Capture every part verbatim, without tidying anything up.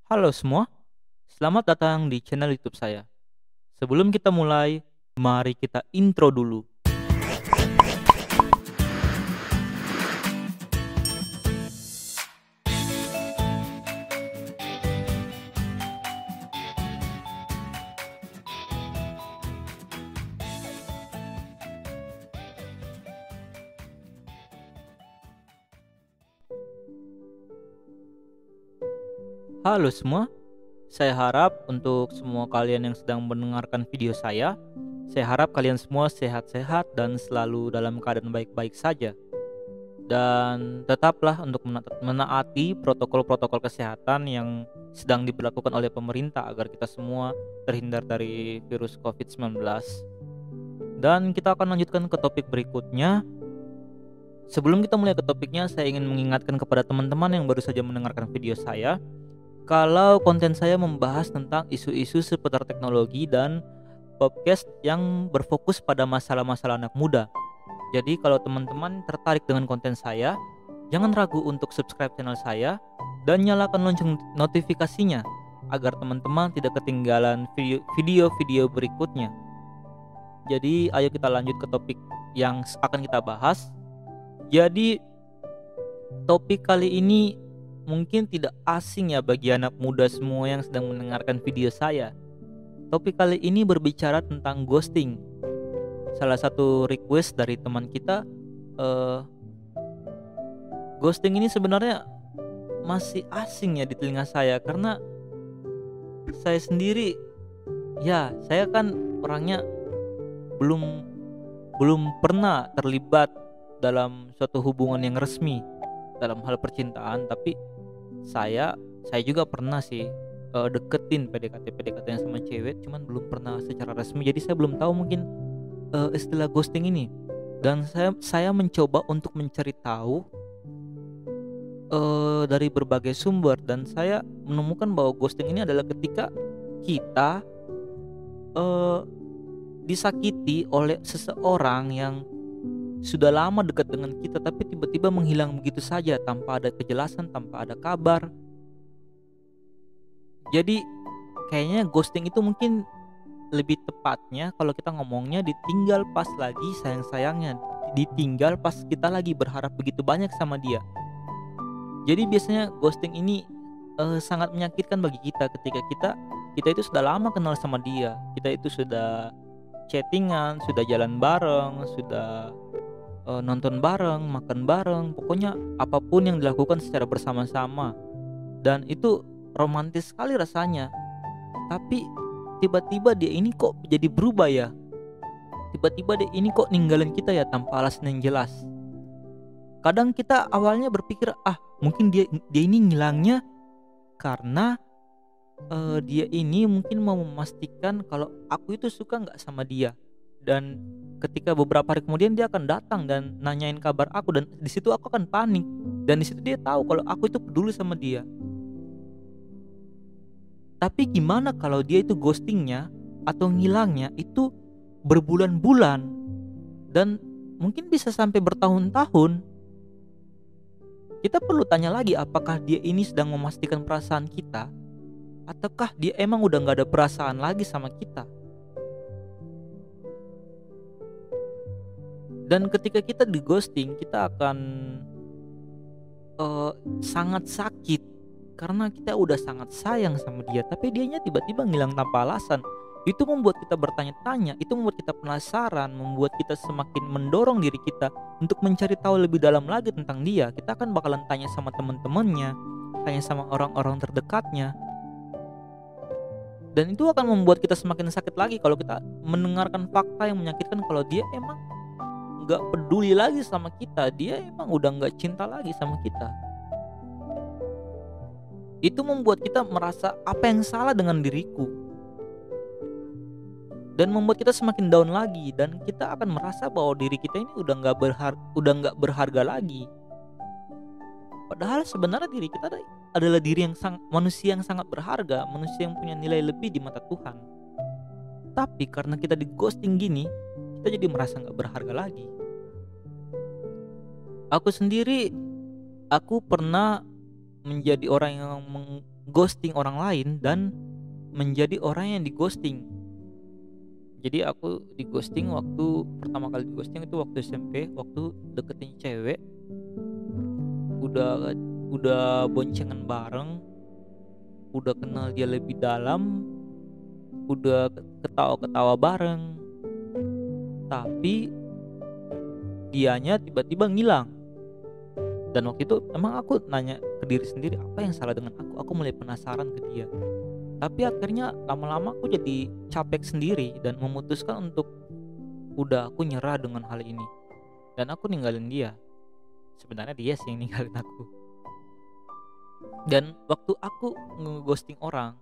Halo semua, selamat datang di channel YouTube saya. Sebelum kita mulai, mari kita intro dulu. Halo semua, saya harap untuk semua kalian yang sedang mendengarkan video saya, saya harap kalian semua sehat-sehat dan selalu dalam keadaan baik-baik saja. Dan tetaplah untuk mena- menaati protokol-protokol kesehatan yang sedang diberlakukan oleh pemerintah agar kita semua terhindar dari virus covid sembilan belas. Dan kita akan lanjutkan ke topik berikutnya. Sebelum kita mulai ke topiknya, saya ingin mengingatkan kepada teman-teman yang baru saja mendengarkan video saya, kalau konten saya membahas tentang isu-isu seputar teknologi dan podcast yang berfokus pada masalah-masalah anak muda. Jadi kalau teman-teman tertarik dengan konten saya, jangan ragu untuk subscribe channel saya dan nyalakan lonceng notifikasinya agar teman-teman tidak ketinggalan video- video-video berikutnya. Jadi ayo kita lanjut ke topik yang akan kita bahas. Jadi topik kali ini mungkin tidak asing ya bagi anak muda semua yang sedang mendengarkan video saya. Topik kali ini berbicara tentang ghosting. Salah satu request dari teman kita, eh, ghosting ini sebenarnya masih asing ya di telinga saya karena saya sendiri, ya saya kan orangnya belum belum pernah terlibat dalam suatu hubungan yang resmi dalam hal percintaan, tapi saya saya juga pernah sih eh, deketin P D K T P D K T yang sama cewek, cuman belum pernah secara resmi. Jadi saya belum tahu mungkin eh, istilah ghosting ini. Dan saya saya mencoba untuk mencari tahu eh, dari berbagai sumber, dan saya menemukan bahwa ghosting ini adalah ketika kita eh, disakiti oleh seseorang yang sudah lama dekat dengan kita tapi tiba-tiba menghilang begitu saja tanpa ada kejelasan, tanpa ada kabar. Jadi kayaknya ghosting itu mungkin lebih tepatnya kalau kita ngomongnya ditinggal pas lagi sayang-sayangnya, ditinggal pas kita lagi berharap begitu banyak sama dia. Jadi biasanya ghosting ini eh, sangat menyakitkan bagi kita ketika kita kita itu sudah lama kenal sama dia, kita itu sudah chattingan, sudah jalan bareng, sudah eh, nonton bareng, makan bareng, pokoknya apapun yang dilakukan secara bersama-sama, dan itu romantis sekali rasanya. Tapi tiba-tiba dia ini kok jadi berubah ya, tiba-tiba dia ini kok ninggalin kita ya tanpa alasan yang jelas. Kadang kita awalnya berpikir, ah mungkin dia dia ini ngilangnya karena eh, dia ini mungkin mau memastikan kalau aku itu suka nggak sama dia, dan ketika beberapa hari kemudian dia akan datang dan nanyain kabar aku, dan di situ aku akan panik, dan di situ dia tahu kalau aku itu peduli sama dia. Tapi gimana kalau dia itu ghostingnya atau ngilangnya itu berbulan-bulan dan mungkin bisa sampai bertahun-tahun? Kita perlu tanya lagi, apakah dia ini sedang memastikan perasaan kita, ataukah dia emang udah gak ada perasaan lagi sama kita? Dan ketika kita di ghosting, kita akan uh, sangat sakit karena kita udah sangat sayang sama dia, tapi dianya tiba-tiba ngilang tanpa alasan. Itu membuat kita bertanya-tanya, itu membuat kita penasaran, membuat kita semakin mendorong diri kita untuk mencari tahu lebih dalam lagi tentang dia. Kita akan bakalan tanya sama teman-temannya, tanya sama orang-orang terdekatnya, dan itu akan membuat kita semakin sakit lagi kalau kita mendengarkan fakta yang menyakitkan kalau dia emang nggak peduli lagi sama kita, dia emang udah nggak cinta lagi sama kita. Itu membuat kita merasa apa yang salah dengan diriku, dan membuat kita semakin down lagi, dan kita akan merasa bahwa diri kita ini udah nggak berharga, udah nggak berharga lagi. Padahal sebenarnya diri kita adalah diri yang sang, manusia yang sangat berharga, manusia yang punya nilai lebih di mata Tuhan. Tapi karena kita di ghosting gini, kita jadi merasa nggak berharga lagi. Aku sendiri, aku pernah menjadi orang yang meng, ghosting orang lain dan menjadi orang yang di-ghosting. Jadi aku di-ghosting waktu pertama kali di-ghosting itu waktu S M P, waktu deketin cewek, udah udah boncengan bareng, udah kenal dia lebih dalam, udah ketawa-ketawa bareng, tapi dianya tiba-tiba ngilang. Dan waktu itu emang aku nanya ke diri sendiri, apa yang salah dengan aku? Aku mulai penasaran ke dia. Tapi akhirnya lama-lama aku jadi capek sendiri dan memutuskan untuk udah aku nyerah dengan hal ini. Dan aku ninggalin dia. Sebenarnya dia sih yang ninggalin aku. Dan waktu aku nge-ghosting orang,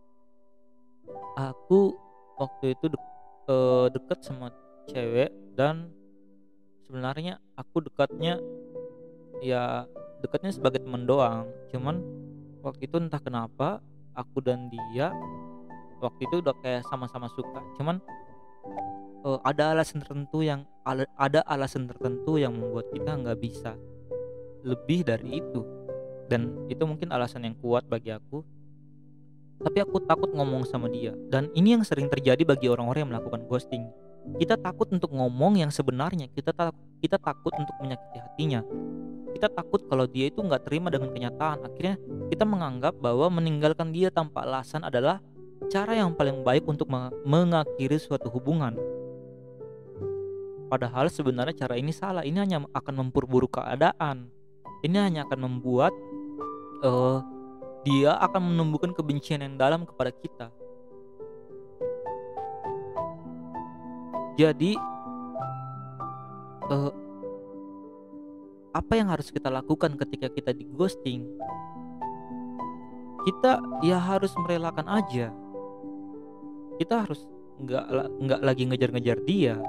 aku waktu itu de- eh, deket sama cewek, dan sebenarnya aku dekatnya ya dekatnya sebagai teman doang. Cuman waktu itu entah kenapa aku dan dia waktu itu udah kayak sama-sama suka. Cuman eh, ada alasan tertentu yang ala- ada alasan tertentu yang membuat kita nggak bisa lebih dari itu. Dan itu mungkin alasan yang kuat bagi aku. Tapi aku takut ngomong sama dia. Dan ini yang sering terjadi bagi orang-orang yang melakukan ghosting. Kita takut untuk ngomong yang sebenarnya. Kita tak kita takut untuk menyakiti hatinya. Kita takut kalau dia itu nggak terima dengan kenyataan. Akhirnya kita menganggap bahwa meninggalkan dia tanpa alasan adalah cara yang paling baik untuk meng- mengakhiri suatu hubungan. Padahal sebenarnya cara ini salah. Ini hanya akan memperburuk keadaan. Ini hanya akan membuat eh, dia akan menumbuhkan kebencian yang dalam kepada kita. Jadi eh, apa yang harus kita lakukan ketika kita di ghosting? Kita ya harus merelakan aja. Kita harus nggak la- nggak lagi ngejar-ngejar dia.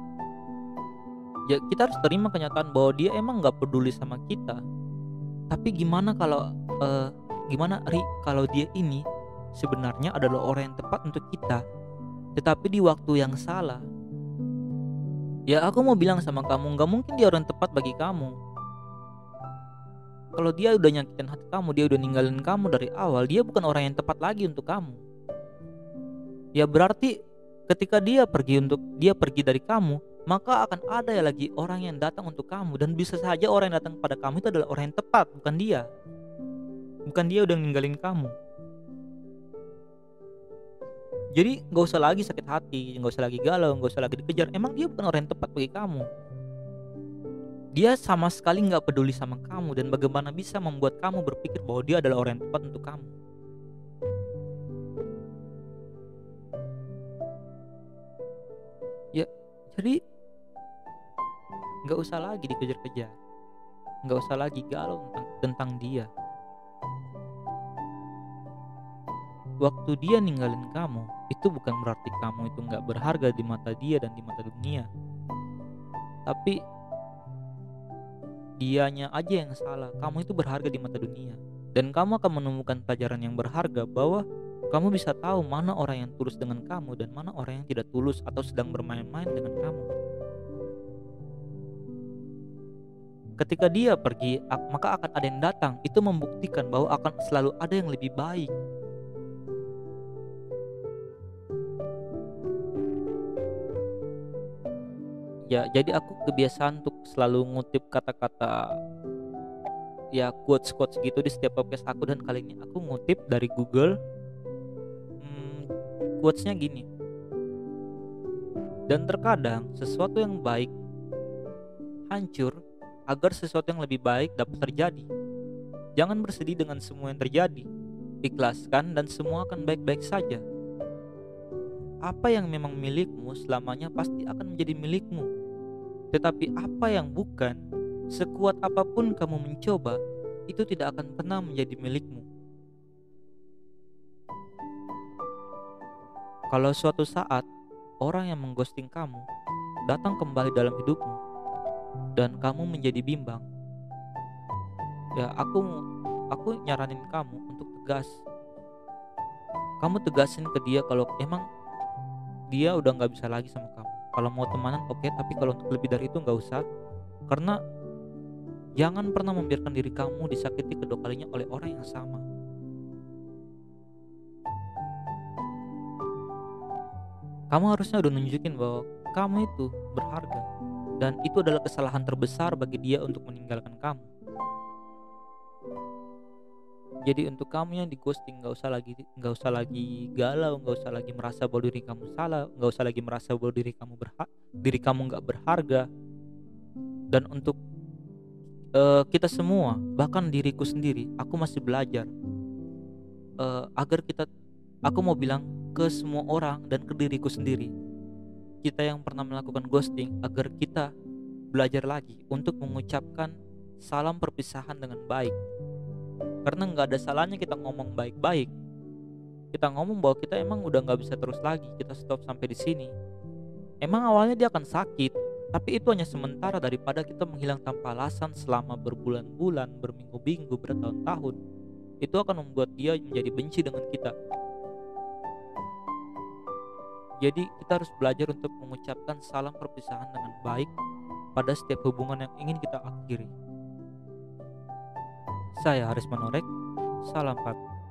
Ya kita harus terima kenyataan bahwa dia emang nggak peduli sama kita. Tapi gimana kalau eh, gimana Ri kalau dia ini sebenarnya adalah orang yang tepat untuk kita, tetapi di waktu yang salah? Ya aku mau bilang sama kamu, nggak mungkin dia orang tepat bagi kamu. Kalau dia udah nyakitin hati kamu, dia udah ninggalin kamu dari awal, dia bukan orang yang tepat lagi untuk kamu. Ya berarti ketika dia pergi untuk dia pergi dari kamu, maka akan ada ya lagi orang yang datang untuk kamu, dan bisa saja orang yang datang pada kamu itu adalah orang yang tepat, bukan dia. Bukan dia udah ninggalin kamu. Jadi nggak usah lagi sakit hati, nggak usah lagi galau, nggak usah lagi dikejar. Emang dia bukan orang yang tepat bagi kamu. Dia sama sekali nggak peduli sama kamu, dan bagaimana bisa membuat kamu berpikir bahwa dia adalah orang yang tepat untuk kamu. Ya, jadi nggak usah lagi dikejar-kejar, nggak usah lagi galau tentang, tentang dia. Waktu dia ninggalin kamu, itu bukan berarti kamu itu nggak berharga di mata dia dan di mata dunia. Tapi dianya aja yang salah. Kamu itu berharga di mata dunia, dan kamu akan menemukan pelajaran yang berharga bahwa kamu bisa tahu mana orang yang tulus dengan kamu dan mana orang yang tidak tulus atau sedang bermain-main dengan kamu. Ketika dia pergi, ak- maka akan ada yang datang. Itu membuktikan bahwa akan selalu ada yang lebih baik. Ya, jadi aku kebiasaan untuk selalu ngutip kata-kata, ya quotes-quotes gitu di setiap podcast aku, dan kali ini aku ngutip dari Google. Hmm, quotesnya gini. Dan terkadang sesuatu yang baik hancur agar sesuatu yang lebih baik dapat terjadi. Jangan bersedih dengan semua yang terjadi. Ikhlaskan dan semua akan baik-baik saja. Apa yang memang milikmu selamanya pasti akan menjadi milikmu. Tetapi apa yang bukan, sekuat apapun kamu mencoba, itu tidak akan pernah menjadi milikmu. Kalau suatu saat orang yang mengghosting kamu datang kembali dalam hidupmu dan kamu menjadi bimbang, ya aku aku nyaranin kamu untuk tegas. Kamu tegasin ke dia kalau emang dia udah nggak bisa lagi sama kamu. Kalau mau temenan oke, tapi kalau untuk lebih dari itu nggak usah. Karena jangan pernah membiarkan diri kamu disakiti kedua kalinya oleh orang yang sama. Kamu harusnya udah nunjukin bahwa kamu itu berharga, dan itu adalah kesalahan terbesar bagi dia untuk meninggalkan kamu. Jadi untuk kamu yang di ghosting, nggak usah lagi nggak usah lagi galau, nggak usah lagi merasa bahwa diri kamu salah, nggak usah lagi merasa bahwa diri kamu berhak, diri kamu nggak berharga. Dan untuk eh, kita semua, bahkan diriku sendiri, aku masih belajar eh, agar kita, aku mau bilang ke semua orang dan ke diriku sendiri, kita yang pernah melakukan ghosting, agar kita belajar lagi untuk mengucapkan salam perpisahan dengan baik. Karena nggak ada salahnya kita ngomong baik-baik. Kita ngomong bahwa kita emang udah nggak bisa terus lagi, kita stop sampai di sini. Emang awalnya dia akan sakit, tapi itu hanya sementara daripada kita menghilang tanpa alasan selama berbulan-bulan, berminggu-minggu, bertahun-tahun. Itu akan membuat dia menjadi benci dengan kita. Jadi kita harus belajar untuk mengucapkan salam perpisahan dengan baik pada setiap hubungan yang ingin kita akhiri. Saya Haris Manorek, salam Pak.